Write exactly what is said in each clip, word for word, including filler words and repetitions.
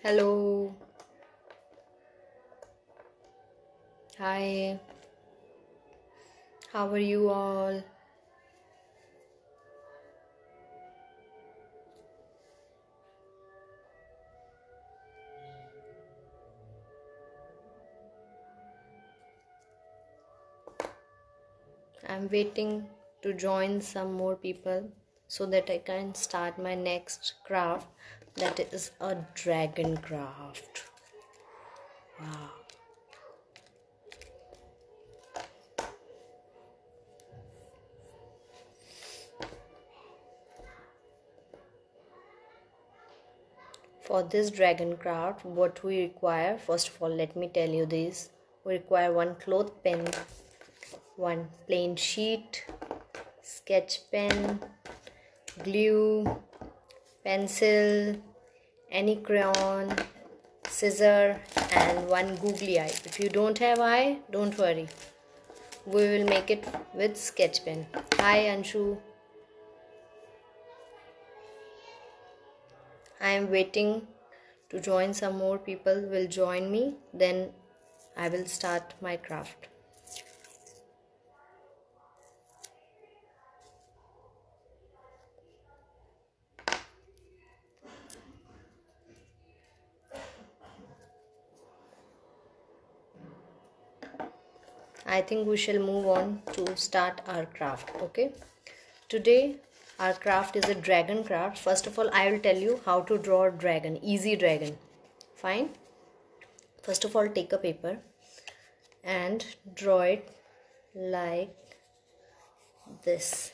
Hello. Hi. How are you all? I'm waiting to join some more people so that I can start my next craft, that is a dragon craft. Wow. For this dragon craft, what we require, first of all, let me tell you this. We require one cloth pen, one plain sheet, sketch pen, glue, pencil, any crayon, scissor, and one googly eye. If you don't have eye, don't worry. We will make it with sketch pen. Hi Anshu. I am waiting to join. Some more people will join me. Then I will start my craft. I think we shall move on to start our craft. Okay. Today our craft is a dragon craft. First of all, I will tell you how to draw a dragon. Easy dragon. Fine. First of all, take a paper and draw it like this.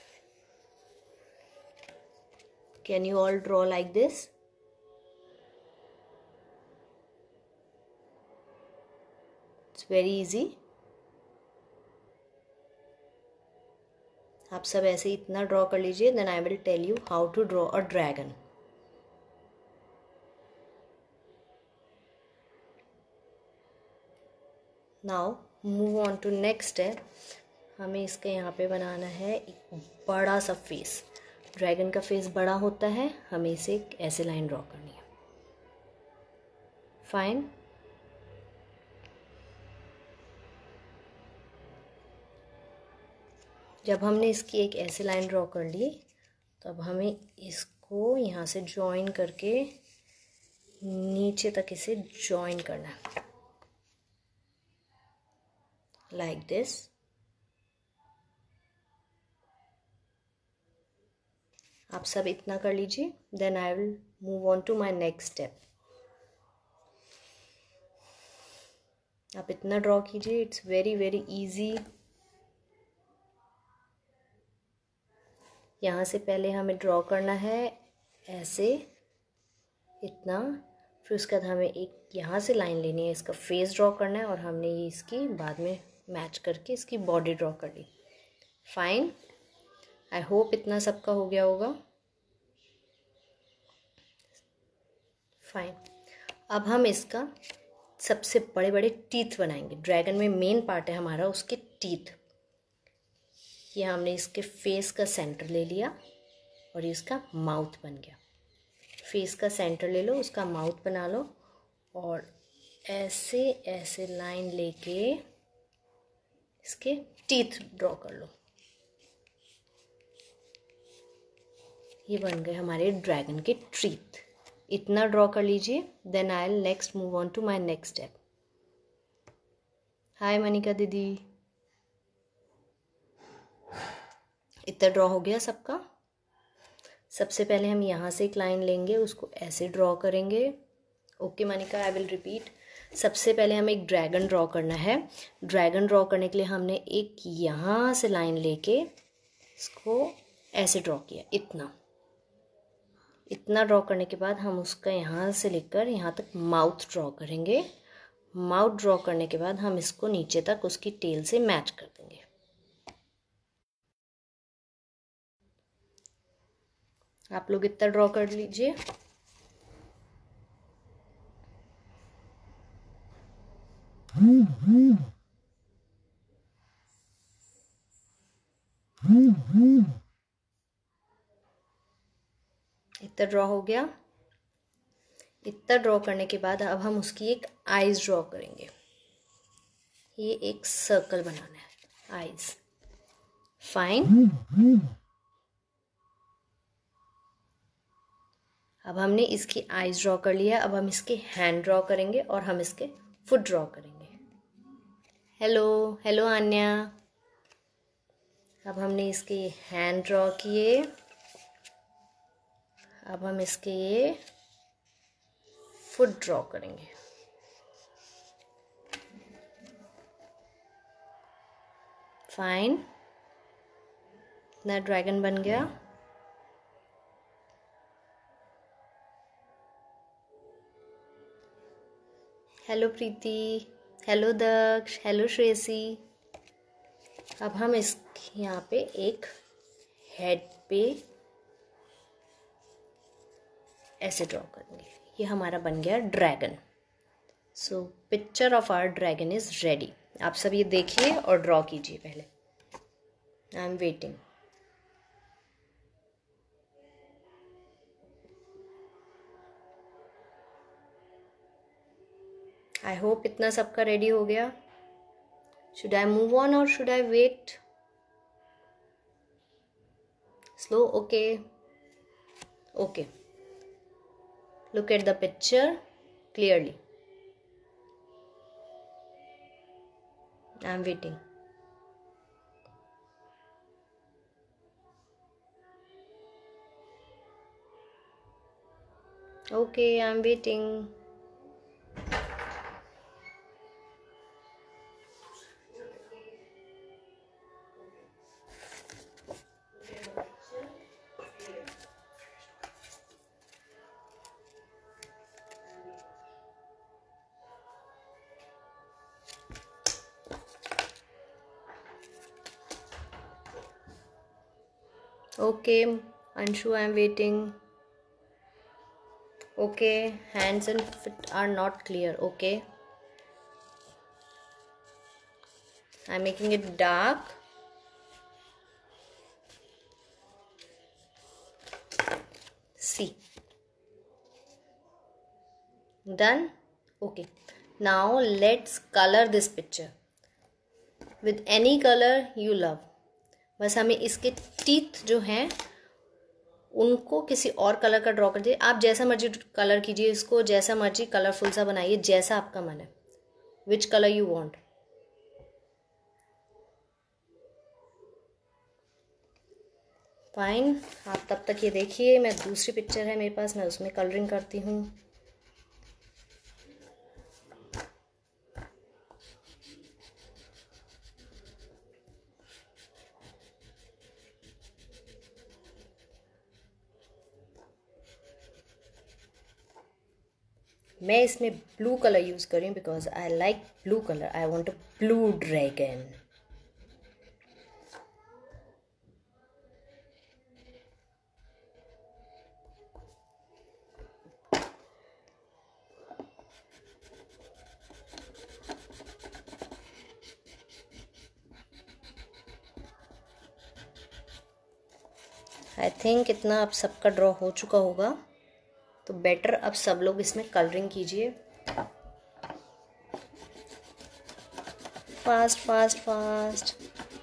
Can you all draw like this? It's very easy. आप सब ऐसे इतना draw कर लीजिए. Then I will tell you how to draw a dragon. Now move on to next step. हमें इसके यहाँ पे बनाना है एक बड़ा सा फेस. ड्रैगन का फेस बड़ा होता है. हमें इसे एक ऐसे लाइन ड्रॉ करनी है. फाइन. जब हमने इसकी एक ऐसे लाइन ड्रॉ कर ली, तो अब हमें इसको यहाँ से जॉइन करके नीचे तक इसे जॉइन करना है लाइक दिस. आप सब इतना कर लीजिए. Then I will move on to my next step. आप इतना ड्रॉ कीजिए. It's very very easy. यहाँ से पहले हमें ड्रॉ करना है ऐसे इतना. फिर उसके बाद हमें एक यहाँ से लाइन लेनी है. इसका फेस ड्रॉ करना है और हमने ये इसकी बाद में मैच करके इसकी बॉडी ड्रॉ कर ली. फाइन. आई होप इतना सबका हो गया होगा. फाइन. अब हम इसका सबसे बड़े बड़े टीथ बनाएंगे. ड्रैगन में मेन पार्ट है हमारा उसके टीथ. ये हमने इसके फेस का सेंटर ले लिया और ये इसका माउथ बन गया. फेस का सेंटर ले लो, उसका माउथ बना लो और ऐसे ऐसे लाइन लेके इसके टीथ ड्रॉ कर लो. ये बन गए हमारे ड्रैगन के टीथ. इतना ड्रॉ कर लीजिए. Then I will next move on to my next step. Hi Manika दीदी. इतना ड्रॉ हो गया सबका. सबसे पहले हम यहाँ से एक लाइन लेंगे, उसको ऐसे ड्रॉ करेंगे. Okay Manika, I will repeat. सबसे पहले हमें एक ड्रैगन ड्रॉ करना है. ड्रैगन ड्रॉ करने के लिए हमने एक यहाँ से लाइन लेके इसको ऐसे ड्रॉ किया. इतना इतना ड्रॉ करने के बाद हम उसका यहाँ से लेकर यहाँ तक माउथ ड्रॉ करेंगे. माउथ ड्रॉ करने के बाद हम इसको नीचे तक उसकी टेल से मैच कर देंगे. आप लोग इतना ड्रॉ कर लीजिए. इतना ड्रॉ हो गया. इतना ड्रॉ करने के बाद अब हम उसकी एक आईज ड्रॉ करेंगे। ये एक सर्कल बनाना है, आईज। फाइन। अब हमने इसकी आईज ड्रॉ कर लिया। अब हम इसके हैंड ड्रॉ करेंगे और हम इसके फुट ड्रॉ करेंगे। Hello hello Anya. अब हमने इसके हैंड ड्रॉ किए। अब हम इसके ये फुट ड्रॉ करेंगे। फाइन, ना ड्रैगन बन गया। Hello Preeti, hello Daksh, hello Shreyasi. अब हम इस यहाँ पे एक हेड पे ऐसे ड्रॉ करेंगे। ये हमारा बन गया dragon. So picture of our dragon is ready. आप सब ये देखिए और ड्रॉ कीजिए पहले। I am waiting. I hope इतना सबका रेडी हो गया। शुड आई मूव ऑन और should I wait? Slow, okay okay. Look at the picture clearly. I am waiting. Okay, I am waiting. Okay, Anshu, I am waiting. Okay, hands and feet are not clear. Okay, I am making it dark. See, done. Okay, now let's color this picture with any color you love. बस हमें इसके teeth जो हैं उनको किसी और colour का draw कर दीजिए। आप जैसा मर्जी कलर कीजिए इसको, जैसा मर्जी कलरफुल सा बनाइए, जैसा आपका मन है। Which colour you want. Fine, आप तब तक ये देखिए। मैं दूसरी पिक्चर है मेरे पास, मैं उसमें कलरिंग करती हूँ। मैं इसमें ब्लू कलर यूज़ कर रही हूँ because I like blue colour. I want a blue dragon. I think इतना अब सबका ड्रॉ हो चुका होगा, तो बेटर अब सब लोग इसमें कलरिंग कीजिए। Fast fast fast.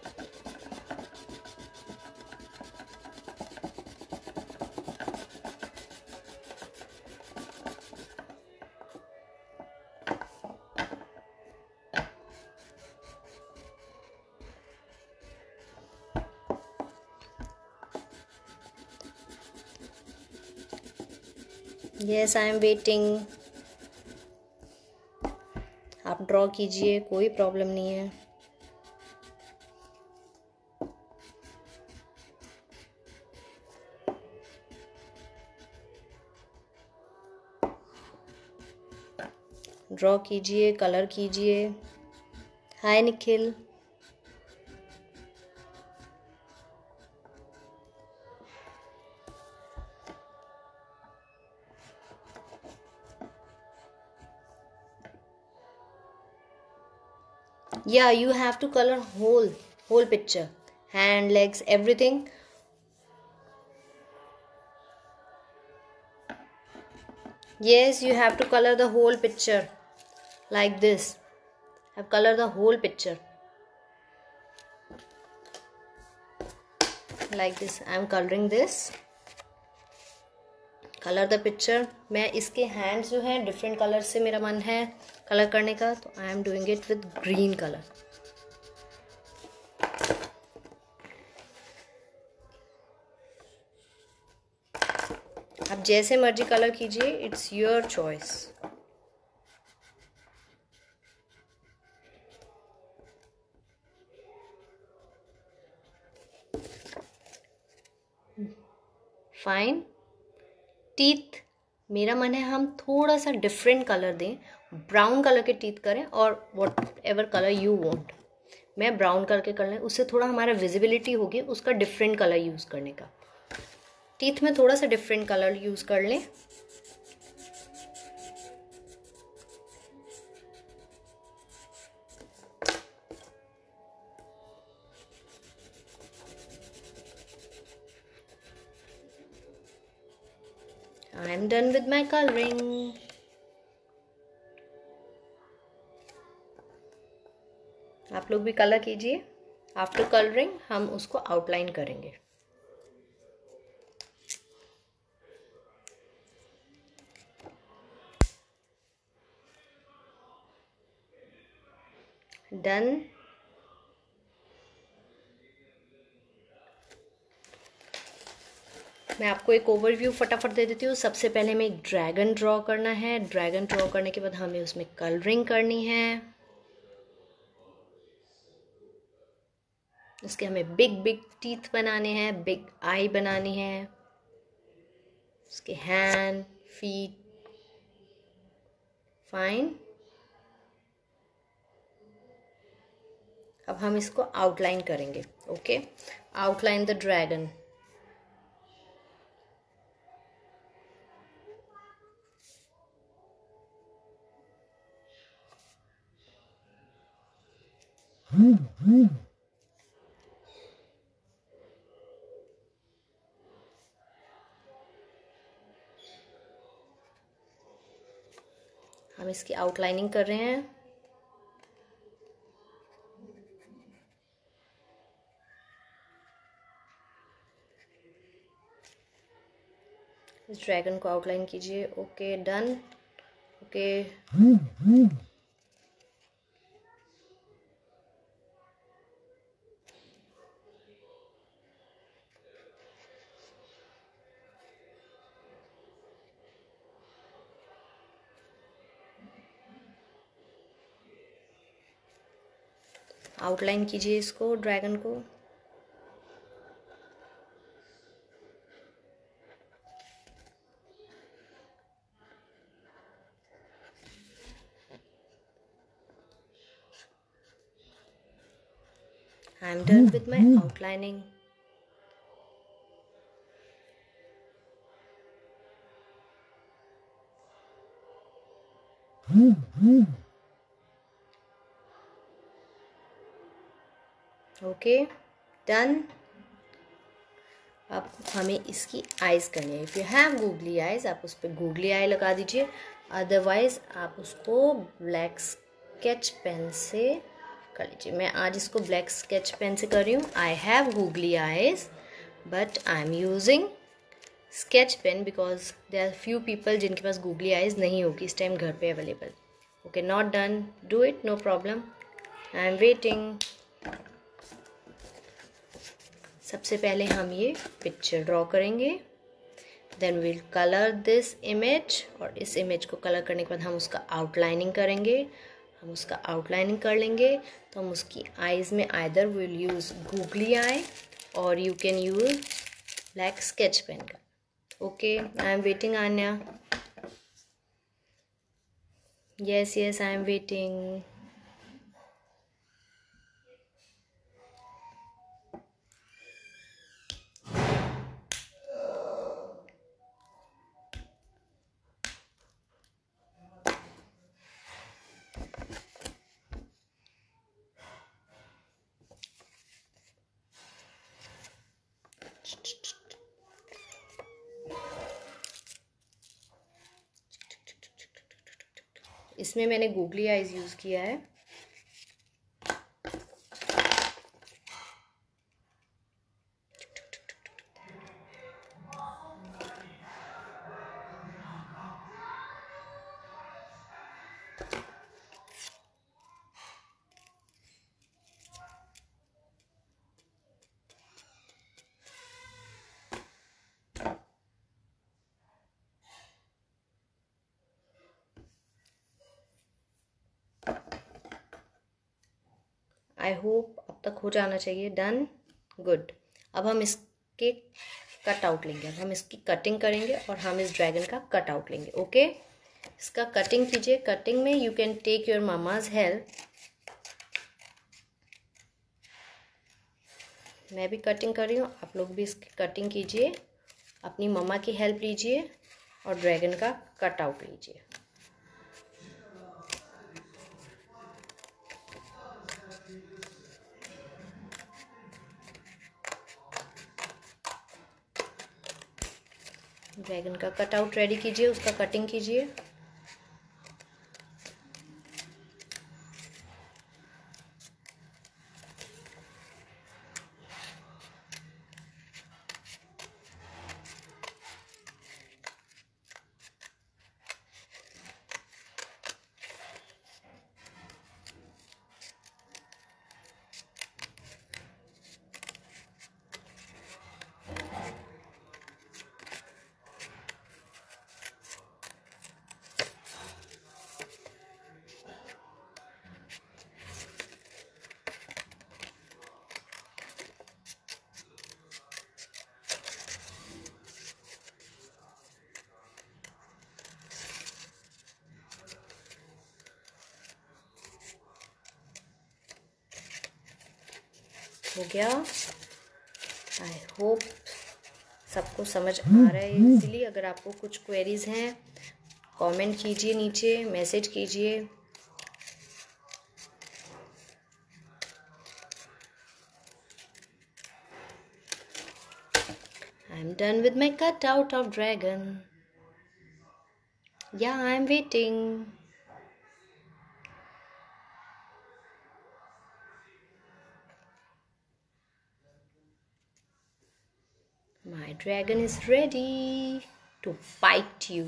Yes, I am waiting. आप ड्रॉ कीजिए, कोई प्रॉब्लम नहीं है। ड्रॉ कीजिए, कलर कीजिए। Hi Nikhil. Yeah, you have to color whole whole picture, hand, legs, everything. Yes, you have to color the whole picture like this. Have color the whole picture like this. I am coloring this. Colour the picture. मैं इसके hands जो हैं different colour से मेरा मन है colour करने का, तो I am doing it with green colour. आप जैसे मर्जी कलर कीजिए, it's your choice. Fine. Teeth मेरा मन है हम थोड़ा सा डिफरेंट कलर दें, ब्राउन कलर के टीथ करें, और whatever colour you want. मैं ब्राउन करके कर लें, उससे थोड़ा हमारा विजिबिलिटी होगी उसका डिफरेंट कलर यूज़ करने का. टीथ में थोड़ा सा डिफरेंट कलर यूज़ कर लें. I am done with my coloring. आप लोग भी कलर कीजिए. आफ्टर कलरिंग हम उसको आउटलाइन करेंगे. डन. मैं आपको एक ओवरव्यू फटाफट दे देती हूँ. सबसे पहले हमें एक ड्रैगन ड्रॉ करना है. ड्रैगन ड्रॉ करने के बाद हमें उसमें कलरिंग करनी है. उसके हमें बिग बिग टीथ बनाने हैं, बिग आई बनानी है, उसके हैंड, फीट. फाइन. अब हम इसको आउटलाइन करेंगे. Okay, outline the dragon. हम इसकी आउटलाइनिंग कर रहे हैं. इस ड्रैगन को आउटलाइन कीजिए. Okay, done. ओके, आउटलाइन कीजिए इसको, ड्रैगन को. I am done with my outlining. Okay, done. अब हमें इसकी आइज़ करनी है. If you have googly eyes, आप उस पर गूगली आई लगा दीजिए. अदरवाइज़ आप उसको ब्लैक स्केच पेन से कर लीजिए. मैं आज इसको ब्लैक स्केच पेन से कर रही हूँ. I have googly eyes but I am using sketch pen because there are few people जिनके पास गूगली आइज़ नहीं होगी इस टाइम घर पे available. Okay, not done. Do it, no problem. I am waiting. सबसे पहले हम ये पिक्चर ड्रॉ करेंगे. Then will colour this image. और इस इमेज को कलर करने के बाद हम उसका आउटलाइनिंग करेंगे. हम उसका आउटलाइनिंग कर लेंगे तो हम उसकी आइज़ में either will use googly eye और you can use black sketch pen का. Okay, I am waiting Anya. Yes yes, I am waiting. इसमें मैंने गूगली आइज यूज़ किया है। आई होप अब तक हो जाना चाहिए। Done, good. अब हम इसके कट आउट लेंगे, अब हम इसकी कटिंग करेंगे और हम इस ड्रैगन का कट आउट लेंगे। ओके, इसका कटिंग कीजिए। कटिंग में you can take your mama's help. मैं भी कटिंग कर रही हूँ, आप लोग भी इसकी कटिंग कीजिए, अपनी मम्मा की हेल्प लीजिए और ड्रैगन का कट आउट लीजिए। ड्रैगन का कट आउट रेडी कीजिए, उसका कटिंग कीजिए। हो गया। आई होप सबको समझ आ रहा है इजीली। अगर आपको कुछ क्वेरीज हैं कमेंट कीजिए, नीचे मैसेज कीजिए। I am done with my cut out of dragon. या I am waiting. My dragon is ready to bite you.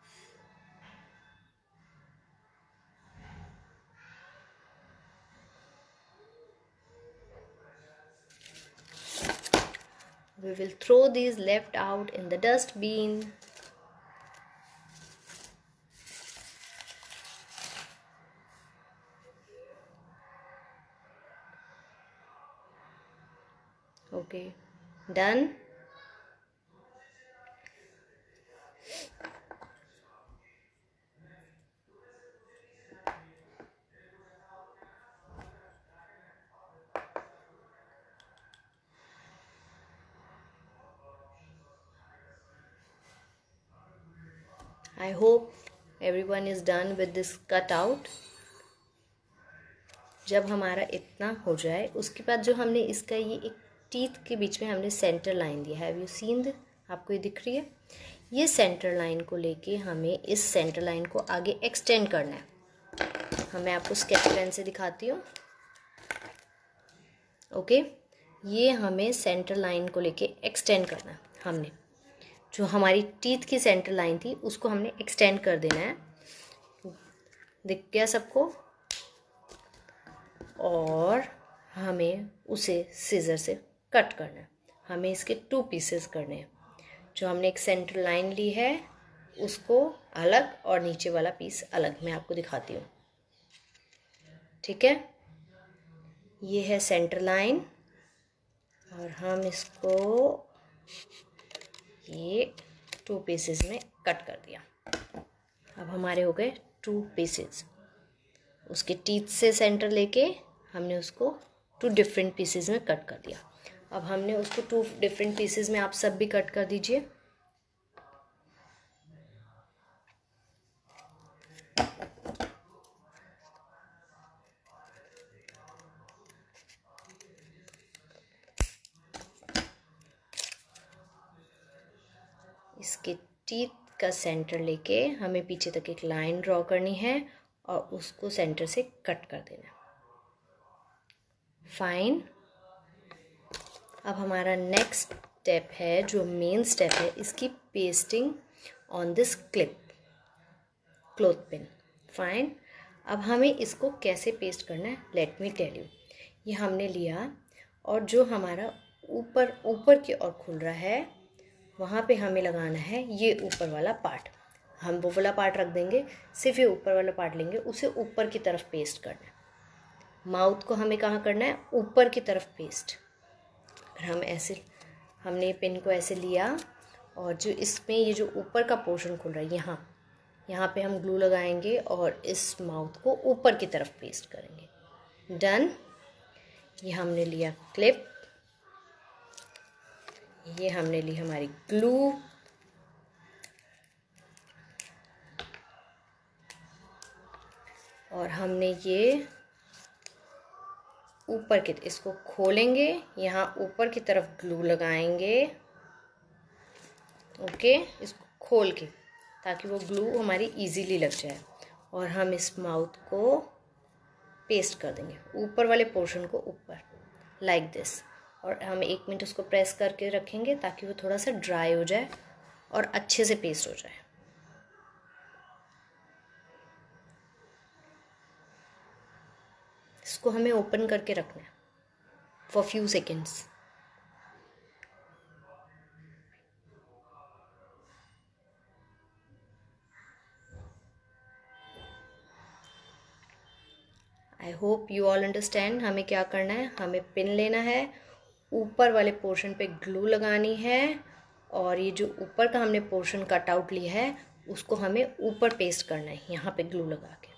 We will throw these left out in the dustbin. Okay, done. I hope everyone is done with this cutout. जब हमारा इतना हो जाए उसके बाद जो हमने इसका ये एक टीथ के बीच में हमने सेंटर लाइन दिया है, हैव यू सीन द, आपको ये दिख रही है? ये सेंटर लाइन को लेके हमें इस सेंटर लाइन को आगे एक्सटेंड करना है। हाँ, मैं आपको स्केच पेन से दिखाती हूँ। ओके, ये हमें सेंटर लाइन को लेके एक्सटेंड करना है। हमने जो हमारी टीथ की सेंटर लाइन थी उसको हमने एक्सटेंड कर देना है। दिख गया सबको? और हमें उसे सीजर से कट करना है। हमें इसके टू पीसेस करने हैं। जो हमने एक सेंटर लाइन ली है उसको अलग और नीचे वाला पीस अलग। मैं आपको दिखाती हूँ, ठीक है? ये है सेंटर लाइन और हम इसको ये टू पीसेस में कट कर दिया। अब हमारे हो गए टू पीसेस। उसके टीथ से सेंटर लेके हमने उसको टू डिफरेंट पीसेस में कट कर दिया। अब हमने उसको टू डिफरेंट पीसेस में आप सब भी कट कर दीजिए। इसके टीथ का सेंटर लेके हमें पीछे तक एक लाइन ड्रॉ करनी है और उसको सेंटर से कट कर देना। फाइन। अब हमारा नेक्स्ट स्टेप है, जो मेन स्टेप है, इसकी pasting on this clip cloth pin. Fine. अब हमें इसको कैसे पेस्ट करना है, लेट मी टेल यू। ये हमने लिया और जो हमारा ऊपर ऊपर की ओर खुल रहा है वहाँ पे हमें लगाना है ये ऊपर वाला पार्ट। हम वो वाला पार्ट रख देंगे, सिर्फ ये ऊपर वाला पार्ट लेंगे, उसे ऊपर की तरफ पेस्ट करना है। माउथ को हमें कहाँ करना है, ऊपर की तरफ पेस्ट। हम ऐसे हमने ये पिन को ऐसे लिया और जो इसमें ये जो ऊपर का पोर्शन खुल रहा है यहाँ यहाँ पे हम ग्लू लगाएंगे और इस माउथ को ऊपर की तरफ पेस्ट करेंगे। डन। ये हमने लिया क्लिप, ये हमने ली हमारी ग्लू, और हमने ये ऊपर की, इसको खोलेंगे, यहाँ ऊपर की तरफ ग्लू लगाएंगे। ओके, इसको खोल के, ताकि वो ग्लू हमारी इजीली लग जाए। और हम इस माउथ को पेस्ट कर देंगे ऊपर वाले पोर्शन को ऊपर, लाइक दिस। और हम एक मिनट उसको प्रेस करके रखेंगे ताकि वो थोड़ा सा ड्राई हो जाए और अच्छे से पेस्ट हो जाए। इसको हमें ओपन करके रखना है for few seconds. I hope you all understand. हमें क्या करना है, हमें पिन लेना है, ऊपर वाले पोर्शन पे ग्लू लगानी है, और ये जो ऊपर का हमने पोर्शन कट आउट लिया है उसको हमें ऊपर पेस्ट करना है, यहाँ पे ग्लू लगा के।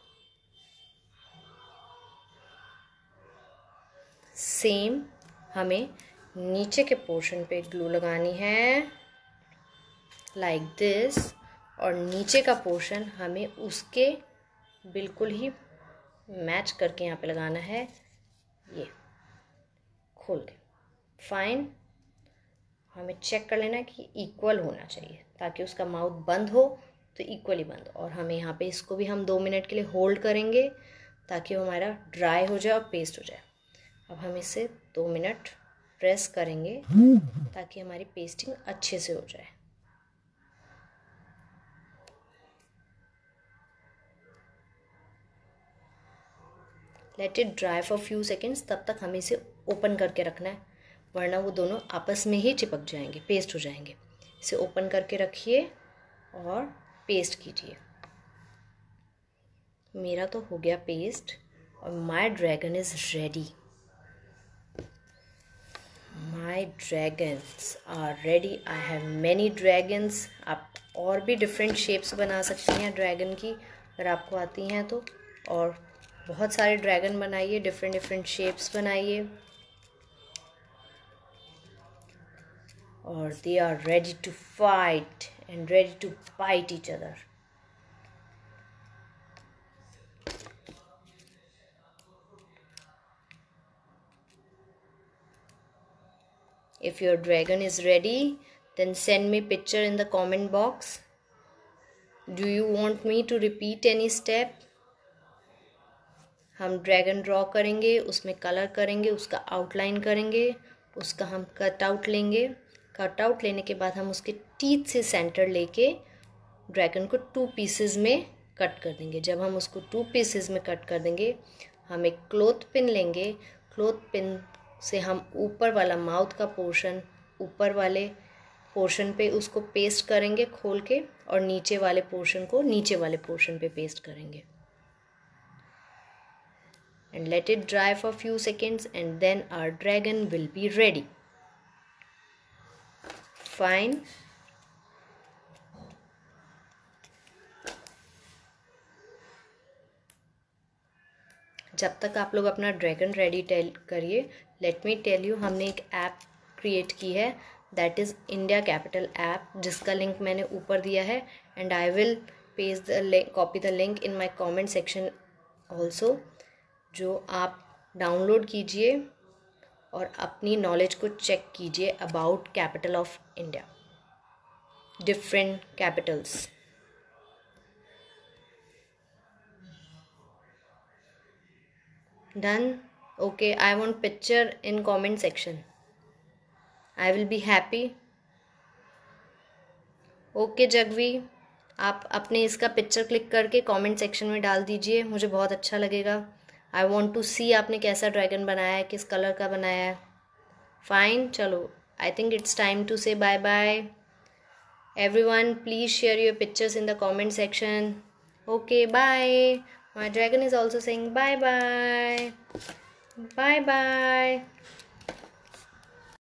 सेम हमें नीचे के पोर्शन पे ग्लू लगानी है, लाइक दिस। और नीचे का पोर्शन हमें उसके बिल्कुल ही मैच करके यहाँ पे लगाना है, ये खोल के। फाइन। हमें चेक कर लेना कि इक्वल होना चाहिए, ताकि उसका माउथ बंद हो तो इक्वली बंद। और हमें यहाँ पे इसको भी हम दो मिनट के लिए होल्ड करेंगे ताकि वो हमारा ड्राई हो जाए और पेस्ट हो जाए। अब हम इसे दो मिनट प्रेस करेंगे ताकि हमारी पेस्टिंग अच्छे से हो जाए। Let it dry for few seconds. तब तक हमें इसे ओपन करके रखना है, वरना वो दोनों आपस में ही चिपक जाएंगे, पेस्ट हो जाएंगे। इसे ओपन करके रखिए और पेस्ट कीजिए। मेरा तो हो गया पेस्ट और my dragon is ready. My dragons are ready. I have many dragons. आप और भी डिफरेंट शेप्स बना सकती हैं ड्रैगन की, अगर आपको आती हैं तो। और बहुत सारे ड्रैगन बनाइए, डिफरेंट डिफरेंट शेप्स बनाइए। और they are ready to fight and ready to bite each other. If your dragon is ready, then send me picture in the comment box. Do you want me to repeat any step? हम dragon draw करेंगे, उसमें colour करेंगे, उसका outline करेंगे, उसका हम cut out लेंगे। Cut out लेने के बाद हम उसके टीथ से सेंटर लेके ड्रैगन को टू पीसेस में कट कर देंगे। जब हम उसको टू पीसेस में कट कर देंगे, हम एक क्लॉथ पिन लेंगे। क्लॉथ पिन से हम ऊपर वाला माउथ का पोर्शन, ऊपर वाले पोर्शन पे उसको पेस्ट करेंगे खोल के, और नीचे वाले पोर्शन को नीचे वाले पोर्शन पे पेस्ट करेंगे। And let it dry for few seconds and then our dragon will be ready. Fine. जब तक आप लोग अपना ड्रैगन रेडी टेल करिए, लेट मी टेल यू, हमने एक ऐप क्रिएट की है, that is India capital app, जिसका लिंक मैंने ऊपर दिया है। And I will paste the link, copy the link in my comment section also, जो आप डाउनलोड कीजिए और अपनी नॉलेज को चेक कीजिए about capital of India, different capitals. Done? Okay, I want picture in comment section. I will be happy. Okay जगवी, आप अपने इसका पिक्चर क्लिक करके कमेंट सेक्शन में डाल दीजिए, मुझे बहुत अच्छा लगेगा. आई वॉन्ट टू सी आपने कैसा ड्रैगन बनाया है, किस कलर का बनाया है. फाइन, चलो I think it's time to say bye bye. Everyone, please share your pictures in the comment section. Okay, bye. My dragon is also saying bye bye. Bye bye.